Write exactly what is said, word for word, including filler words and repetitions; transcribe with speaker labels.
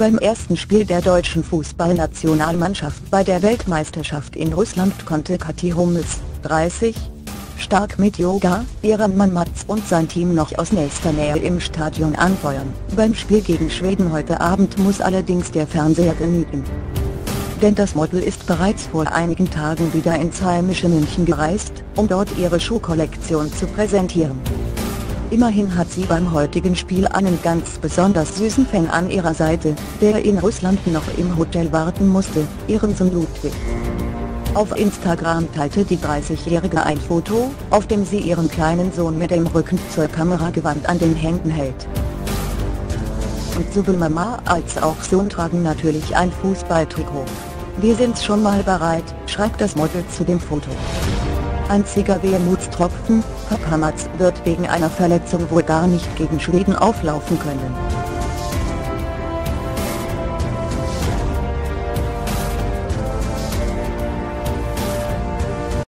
Speaker 1: Beim ersten Spiel der deutschen Fußballnationalmannschaft bei der Weltmeisterschaft in Russland konnte Kathi Hummels, dreißig, stark mit Yoga, ihrem Mann Mats und sein Team noch aus nächster Nähe im Stadion anfeuern. Beim Spiel gegen Schweden heute Abend muss allerdings der Fernseher genügen. Denn das Model ist bereits vor einigen Tagen wieder ins heimische München gereist, um dort ihre Schuhkollektion zu präsentieren. Immerhin hat sie beim heutigen Spiel einen ganz besonders süßen Fan an ihrer Seite, der in Russland noch im Hotel warten musste, ihren Sohn Ludwig. Auf Instagram teilte die dreißigjährige ein Foto, auf dem sie ihren kleinen Sohn mit dem Rücken zur Kamera gewandt an den Händen hält. Und sowohl Mama als auch Sohn tragen natürlich ein Fußballtrikot. Wir sind schon mal bereit, schreibt das Model zu dem Foto. Einziger Wehmutstropfen, Papa Mats wird wegen einer Verletzung wohl gar nicht gegen Schweden auflaufen können.